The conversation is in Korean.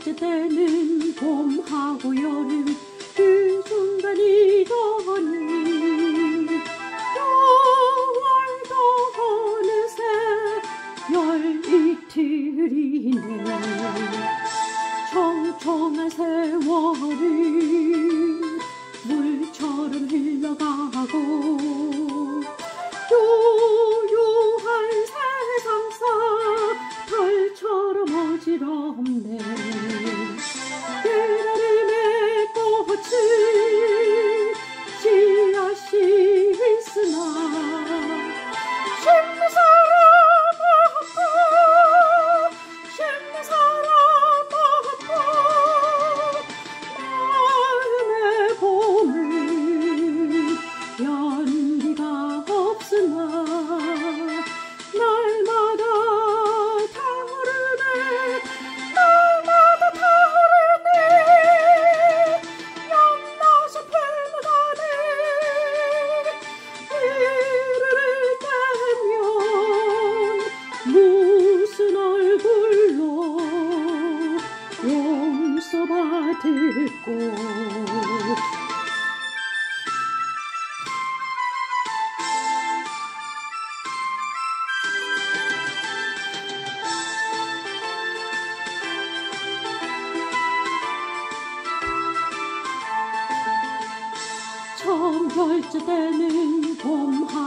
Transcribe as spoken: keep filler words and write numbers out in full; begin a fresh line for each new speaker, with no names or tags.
결제때는 봄하고 여름 그 중간이더니 여월도 어느새 열이틀이네. 청청한 세월이 물처럼 흘러가고 요요한 세상사 달처럼 어지럽네. 깨달음의 꽃은 씨앗이 있으나 심는 사람 없고 심는 사람 없고 마음의 봄은 연기가 없으나 날마다 타오르네. 날마다 타오르네. 연나서 풀무간에 이를 떼면 무슨 얼굴로 용서받을 꽃. 처음 결제때는 봄하